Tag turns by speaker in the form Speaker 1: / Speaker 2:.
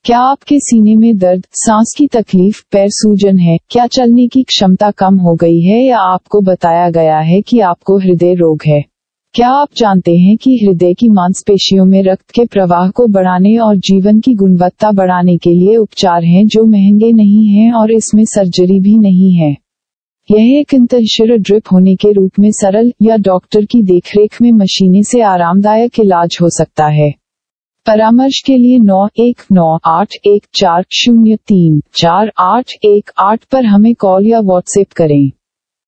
Speaker 1: क्या आपके सीने में दर्द, सांस की तकलीफ, पैर सूजन है? क्या चलने की क्षमता कम हो गई है या आपको बताया गया है कि आपको हृदय रोग है? क्या आप जानते हैं कि हृदय की मांसपेशियों में रक्त के प्रवाह को बढ़ाने और जीवन की गुणवत्ता बढ़ाने के लिए उपचार हैं जो महंगे नहीं हैं और इसमें सर्जरी भी नहीं है। यह एक इंतर्शिरा ड्रिप होने के रूप में सरल या डॉक्टर की देखरेख में मशीनी से आरामदायक इलाज हो सकता है। परामर्श के लिए 919814034818 पर हमें कॉल या व्हाट्सएप करें।